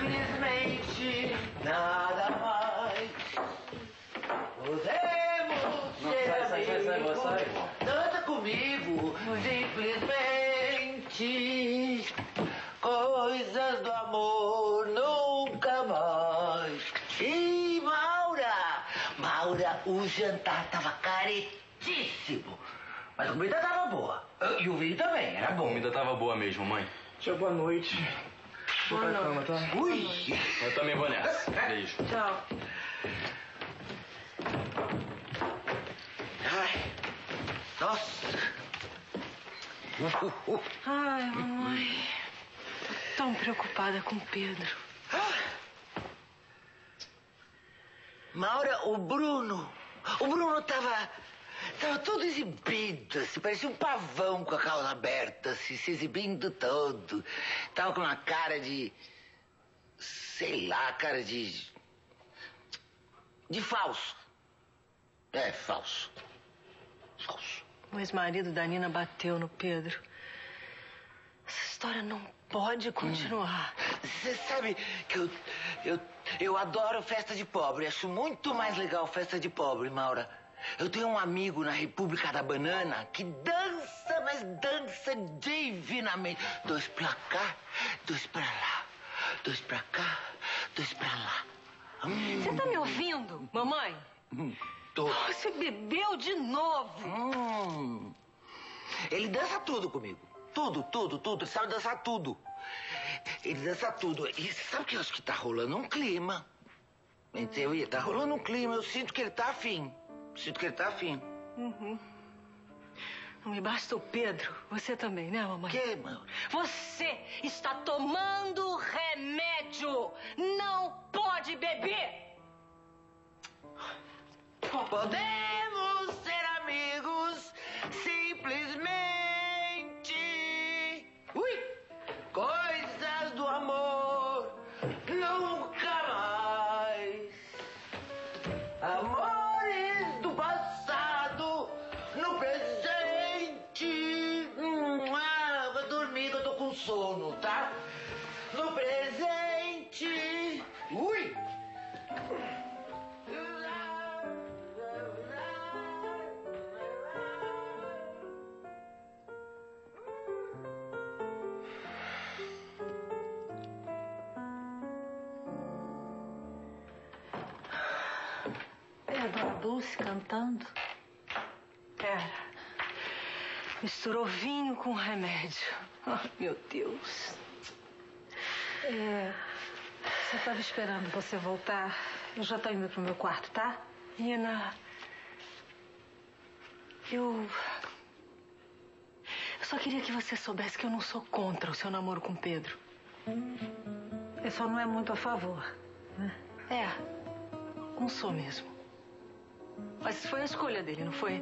Simplesmente nada mais. Podemos ser amigos. Dança comigo. Simplesmente coisas do amor nunca mais. E Maura, o jantar tava caretíssimo. Mas a comida tava boa. E o vinho também, era bom. A comida tava boa mesmo, mãe. Tchau, boa noite. Vou pra cama, tá? Ui! Eu também vou nessa. Beijo. Tchau. Ai, nossa. Ai, mamãe. Tô tão preocupada com o Pedro. Maura, o Bruno tava todo exibido, assim, parecia um pavão com a cauda aberta, assim, se exibindo todo. Tava com uma cara de, sei lá, cara de falso. É, falso. O ex-marido da Nina bateu no Pedro. Essa história não pode continuar. Você sabe que eu adoro festa de pobre. Acho muito mais legal festa de pobre, Maura. Eu tenho um amigo na República da Banana que dança, mas dança divinamente. 2 pra cá, 2 pra lá. 2 pra cá, 2 pra lá. Você tá me ouvindo, mamãe? Tô. Você bebeu de novo. Ele dança tudo comigo. Tudo. Ele sabe dançar tudo. Ele dança tudo. E sabe que eu acho que tá rolando um clima? Entendeu? Tá rolando um clima. Eu sinto que ele tá afim. Não me basta o Pedro. Você também, né, mamãe? Que, mano? Você está tomando remédio. Não pode beber. Podemos ser amigos simplesmente. Ui! Coisas do amor nunca mais. Amores do passado no presente. Vou dormir que eu tô com sono, tá? No presente. Ui! É a Dona Dulce cantando? Era. Misturou vinho com remédio. Ai, meu Deus. Você estava esperando você voltar. Eu já tô indo pro meu quarto, tá? Nina, eu só queria que você soubesse que eu não sou contra o seu namoro com o Pedro. Você só não é muito a favor, né? Não sou mesmo. Mas foi a escolha dele, não foi?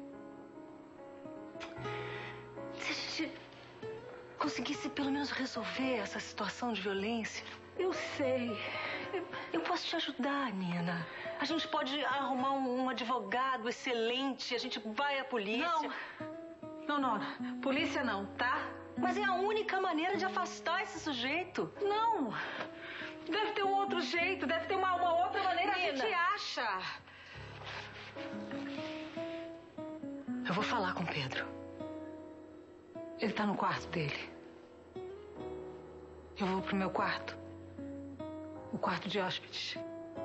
Se a gente conseguisse pelo menos resolver essa situação de violência. Eu sei. Eu posso te ajudar, Nina. A gente pode arrumar um advogado excelente. A gente vai à polícia. Não. Polícia não, tá? Mas é a única maneira de afastar esse sujeito. Não. Deve ter um outro jeito. Deve ter uma outra maneira. Nina. A gente acha. Eu vou falar com o Pedro. Ele tá no quarto dele. Eu vou pro meu quarto. O quarto de hóspedes.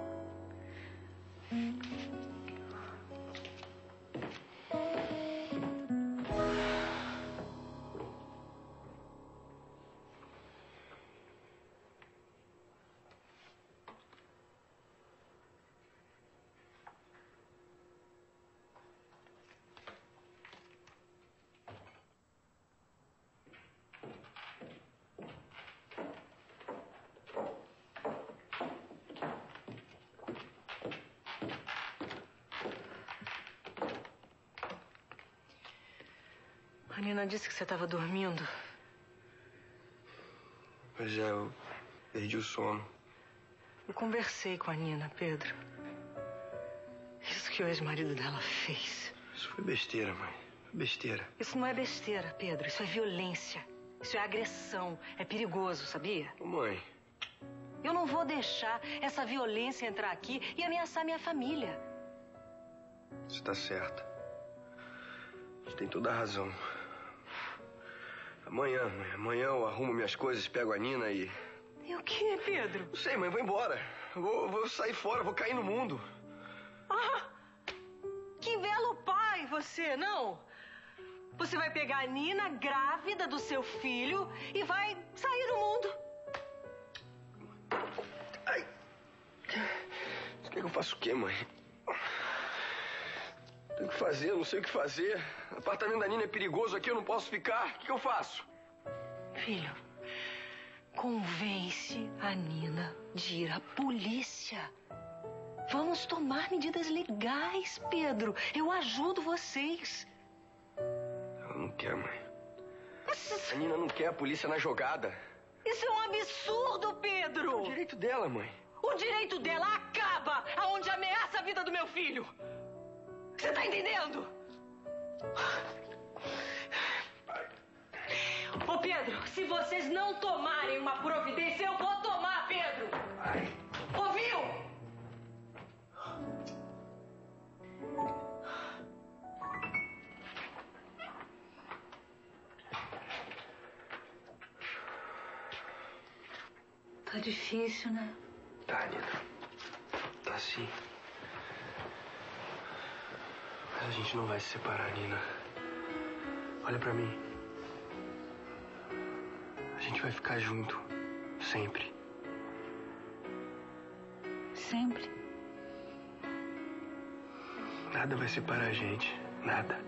A Nina disse que você estava dormindo. Pois é, eu perdi o sono. Eu conversei com a Nina, Pedro. Isso que o ex-marido dela fez. Isso foi besteira, mãe. Besteira. Isso não é besteira, Pedro. Isso é violência. Isso é agressão. É perigoso, sabia? Ô, mãe, Eu não vou deixar essa violência entrar aqui e ameaçar minha família. Você tá certa. Você tem toda a razão. Amanhã, mãe. Amanhã eu arrumo minhas coisas, pego a Nina e... E o que, Pedro? Não sei, mãe. Vou embora. Vou sair fora, vou cair no mundo. Ah! Que belo pai você, não? Você vai pegar a Nina grávida do seu filho e vai sair do mundo. Ai. Você quer que eu faça o quê, mãe? Tenho o que fazer, eu não sei o que fazer. O apartamento da Nina é perigoso aqui, eu não posso ficar. O que eu faço? Filho, convence a Nina de ir à polícia. Vamos tomar medidas legais, Pedro. Eu ajudo vocês. Ela não quer, mãe. A Nina não quer a polícia na jogada. Isso é um absurdo, Pedro. É o direito dela, mãe. O direito dela acaba aonde ameaça a vida do meu filho. Você tá entendendo? Ô, Pedro, se vocês não tomarem uma providência, eu vou tomar, Pedro. Ouviu? Tá difícil, né? Tá, Nina. Tá sim. Mas a gente não vai se separar, Nina. Olha pra mim. A gente vai ficar junto. Sempre. Sempre. Nada vai separar a gente. Nada.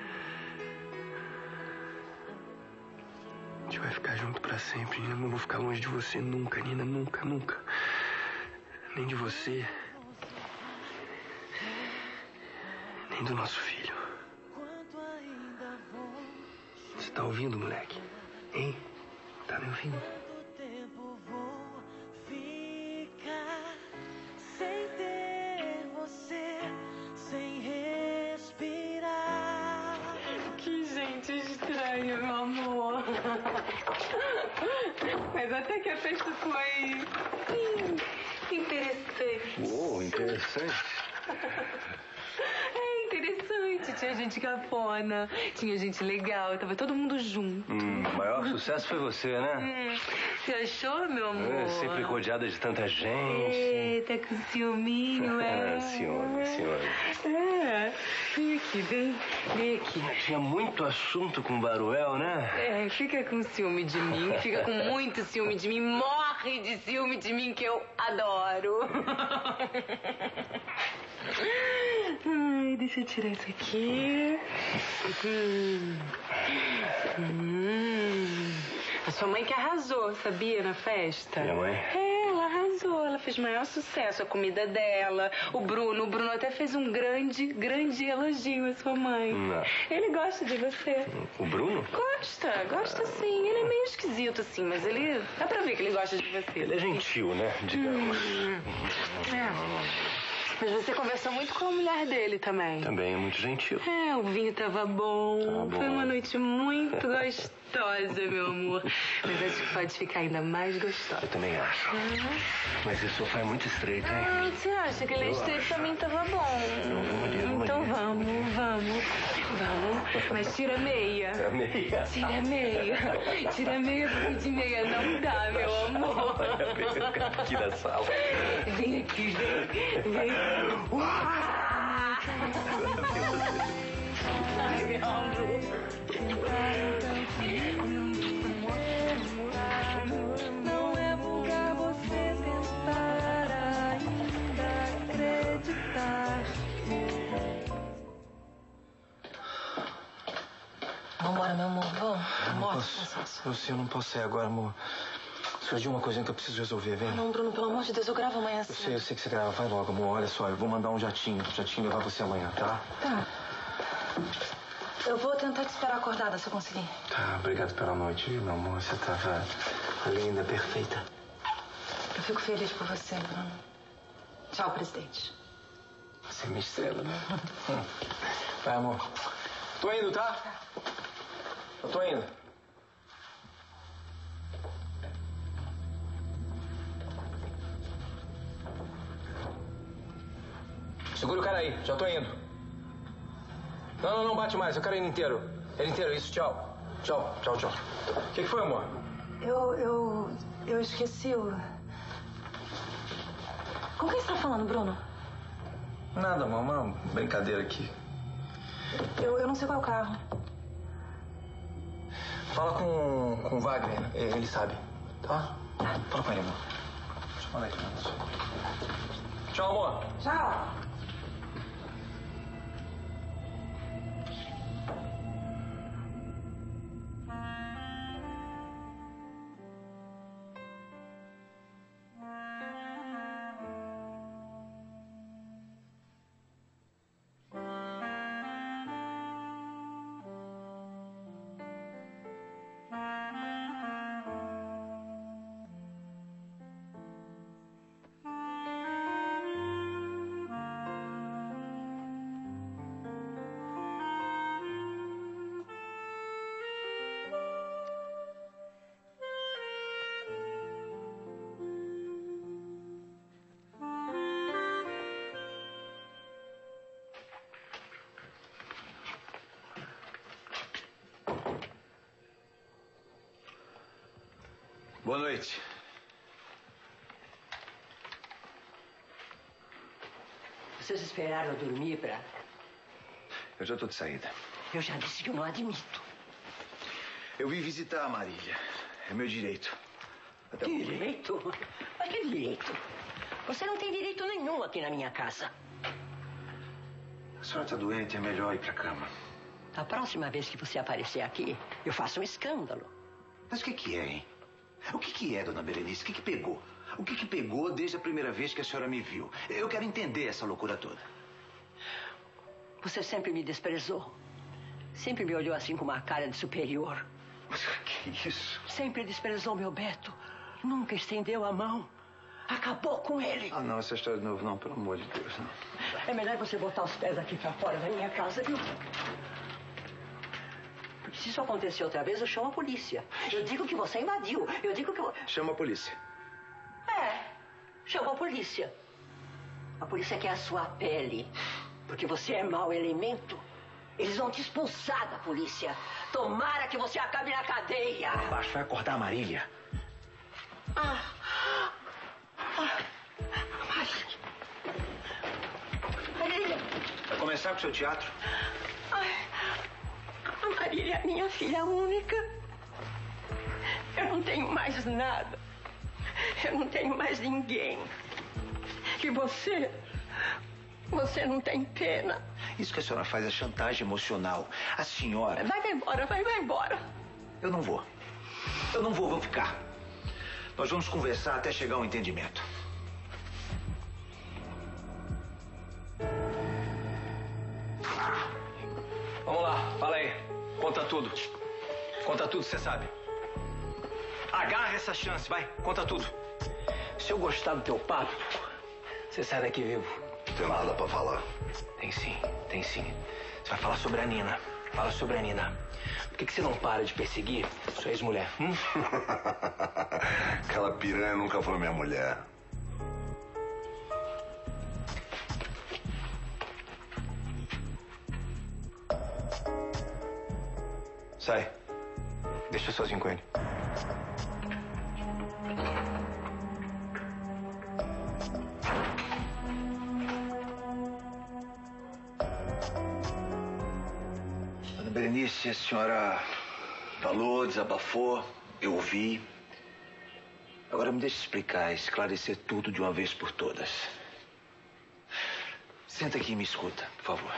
A gente vai ficar junto pra sempre, Nina. Não vou ficar longe de você nunca, Nina. Nunca, nunca. Nem de você. Nem do nosso filho. Você tá ouvindo, moleque? Hein? Tá me ouvindo? Sem ter você, sem respirar. Que gente estranha, meu amor. Mas até que a festa foi interessante. Uou, interessante. É interessante. Tinha gente cafona, tinha gente legal, tava todo mundo junto. O maior sucesso foi você, né? Você achou, meu amor? É, sempre rodeada de tanta gente. Eita, com ciúminho, é? Ciúme. É. Vem aqui, vem aqui. Tinha muito assunto com o Baruel, né? É, fica com ciúme de mim, fica com muito ciúme de mim, morre de ciúme de mim que eu adoro. Ai, deixa eu tirar isso aqui. A sua mãe que arrasou, sabia, na festa? Minha mãe? É, ela arrasou, ela fez maior sucesso, a comida dela, o Bruno até fez um grande elogio à sua mãe. Não. Ele gosta de você. O Bruno? Gosta sim. Ele é meio esquisito, assim, mas ele... Dá pra ver que ele gosta de você. Ele é gentil, né? Digamos. Mas você conversou muito com a mulher dele também. Também é muito gentil. É, o vinho tava bom. Tá bom. Foi uma noite muito gostosa, meu amor. Mas acho que pode ficar ainda mais gostosa. Eu também acho. Mas esse sofá é muito estreito, hein? Ah, você acha que ele é estreito? Pra mim tava bom. Então vamos. Mas tira a meia. A meia. Tira a meia, porque de meia não dá, meu amor. Aqui da sala. Vem aqui, vem. Ai, meu amor. Não é vulgar você tentar ainda acreditar. Vambora, meu amor, vamos. Eu não posso sair agora, amor. Surgiu uma coisinha que eu preciso resolver, vem. Não, Bruno, pelo amor de Deus, eu gravo amanhã cedo. Eu sei que você grava. Vai logo, amor. Olha só, eu vou mandar um jatinho levar você amanhã, tá? Tá. Eu vou tentar te esperar acordada, se eu conseguir. Tá, obrigado pela noite, viu, meu amor? Você tava linda, perfeita. Eu fico feliz por você, Bruno. Tchau, presidente. Você é minha estrela, né? Vai, amor. Tô indo, tá? Eu tô indo. Segura o cara aí, já tô indo. Não bate mais, eu quero ele inteiro. Ele inteiro, isso, tchau. Tchau. O que foi, amor? Eu esqueci o... Com quem você tá falando, Bruno? Nada, amor, uma brincadeira aqui. Eu não sei qual é o carro. Fala com o Wagner, ele sabe, tá? Fala com ele, amor. Deixa eu falar aqui, não. Tchau, amor. Tchau. Boa noite. Vocês esperaram eu dormir pra... Eu já tô de saída. Eu já disse que eu não admito. Eu vim visitar a Marília. É meu direito. Direito? Mas que direito? Você não tem direito nenhum aqui na minha casa. A senhora tá doente, é melhor ir pra cama. A próxima vez que você aparecer aqui, eu faço um escândalo. Mas o que é, hein? O que é, dona Berenice? O que pegou? O que pegou desde a primeira vez que a senhora me viu? Eu quero entender essa loucura toda. Você sempre me desprezou. Sempre me olhou assim com uma cara de superior. Mas que isso? Sempre desprezou meu Beto. Nunca estendeu a mão. Acabou com ele. Ah, não, essa história de novo não, pelo amor de Deus, não. É melhor você botar os pés aqui pra fora da minha casa, viu? Porque se isso acontecer outra vez, eu chamo a polícia. Eu digo que você invadiu. Eu digo que... Chama a polícia. Chama a polícia. A polícia quer a sua pele. Porque você é mau elemento. Eles vão te expulsar da polícia. Tomara que você acabe na cadeia. Abaixo, vai acordar a Marília. Marília. Vai começar com o seu teatro? A Marília é minha filha única. Eu não tenho mais nada. Eu não tenho mais ninguém. E você não tem pena. Isso que a senhora faz é chantagem emocional. A senhora... Vai embora. Eu não vou. Vou ficar. Nós vamos conversar até chegar a um entendimento. Vamos lá, fala aí. Conta tudo que você sabe. Agarra essa chance, vai, conta tudo. Se eu gostar do teu papo, você sai daqui vivo. Não tem nada pra falar. Tem sim. Você vai falar sobre a Nina. Fala sobre a Nina. Por que você não para de perseguir sua ex-mulher? Aquela piranha nunca foi minha mulher. Sai. Deixa eu sozinho com ele. Dona Berenice, a senhora falou, desabafou, eu ouvi. Agora me deixe explicar, esclarecer tudo de uma vez por todas. Senta aqui e me escuta, por favor.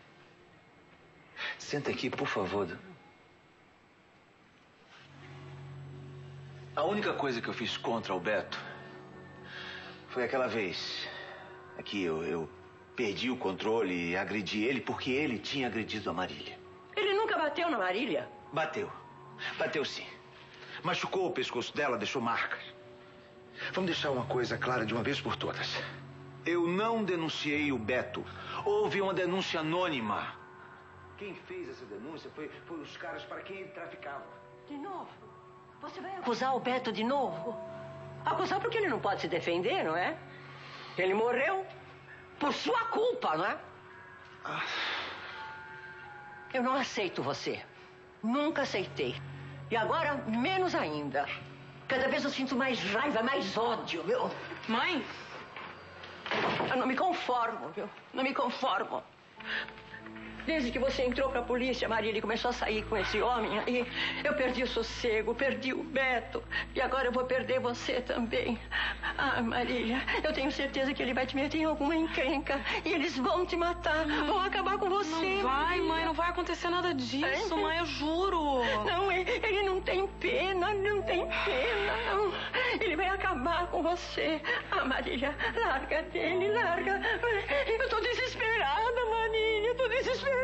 Senta aqui, por favor. A única coisa que eu fiz contra o Beto foi aquela vez que eu perdi o controle e agredi ele porque ele tinha agredido a Marília. Ele nunca bateu na Marília? Bateu sim. Machucou o pescoço dela, deixou marcas. Vamos deixar uma coisa clara de uma vez por todas. Eu não denunciei o Beto. Houve uma denúncia anônima. Quem fez essa denúncia foi os caras para quem ele traficava. De novo? Você vai acusar o Beto de novo? Acusar porque ele não pode se defender, não é? Ele morreu. Por sua culpa, não é? Eu não aceito você. Nunca aceitei. E agora, menos ainda. Cada vez eu sinto mais raiva, mais ódio, viu? Mãe? Eu não me conformo, viu? Não me conformo. Desde que você entrou pra polícia, Marília, e começou a sair com esse homem aí, eu perdi o sossego, perdi o Beto. E agora eu vou perder você também. Ah, Marília, eu tenho certeza que ele vai te meter em alguma encrenca. E eles vão te matar, vão acabar com você. Não vai, mãe, não vai acontecer nada disso, mãe, eu juro. Não, ele não tem pena, não tem pena, não. Ele vai acabar com você. Ah, Marília, larga dele, larga. Eu tô desesperada, Marília, eu tô desesperada.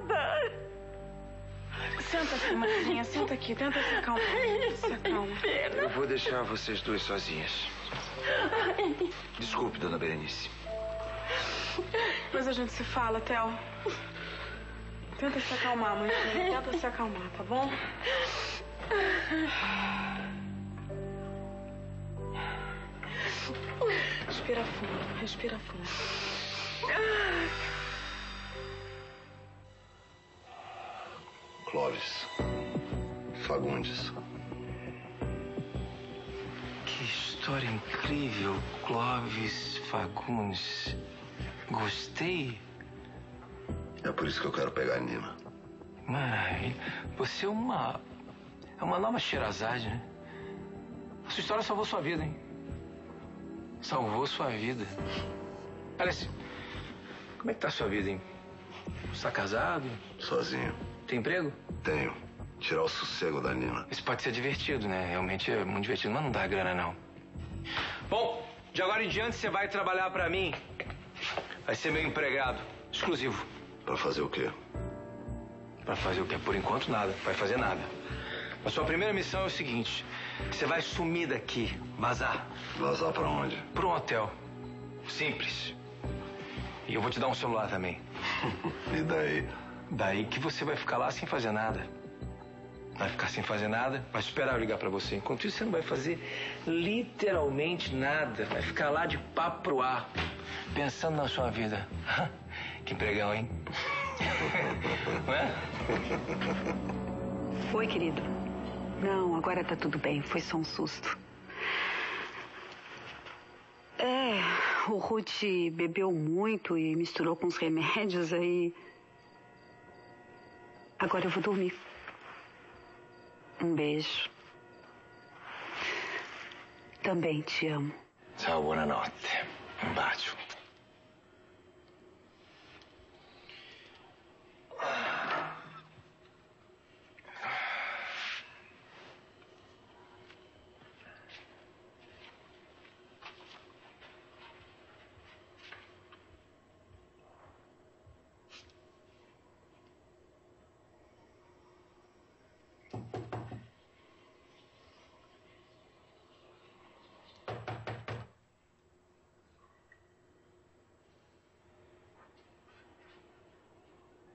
Senta aqui, Marilinha, senta aqui, tenta se acalmar. Se acalma. Eu vou deixar vocês duas sozinhas. Desculpe, dona Berenice. Depois a gente se fala, Theo. Tenta se acalmar, mãe. Tenta se acalmar, tá bom? Respira fundo, respira fundo. Clóvis Fagundes. Que história incrível, Clóvis Fagundes. Gostei. É por isso que eu quero pegar a Nina. Mãe, você é uma nova Sherazade, né? A sua história salvou sua vida, hein? Salvou sua vida. Aliás, como é que tá a sua vida, hein? Você tá casado? Sozinho. Tem emprego? Tenho. Tirar o sossego da Nina. Isso pode ser divertido, né? Realmente é muito divertido, mas não dá grana, não. Bom, de agora em diante você vai trabalhar pra mim. Vai ser meu empregado, exclusivo. Pra fazer o quê? Pra fazer o quê? Por enquanto, nada. Vai fazer nada. A sua primeira missão é o seguinte. Você vai sumir daqui, vazar. Vazar pra onde? Pra um hotel. Simples. E eu vou te dar um celular também. E daí? Daí que você vai ficar lá sem fazer nada. Vai ficar sem fazer nada, vai esperar eu ligar pra você. Enquanto isso, você não vai fazer literalmente nada. Vai ficar lá de papo pro ar, pensando na sua vida. Que empregão, hein? Não é? Oi, querido. Não, agora tá tudo bem. Foi só um susto. O Ruth bebeu muito e misturou com os remédios, aí... Agora eu vou dormir. Um beijo. Também te amo. Ciao, buonanotte. Um bacio.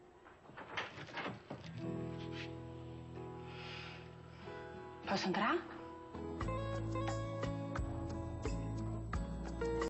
Posso entrar?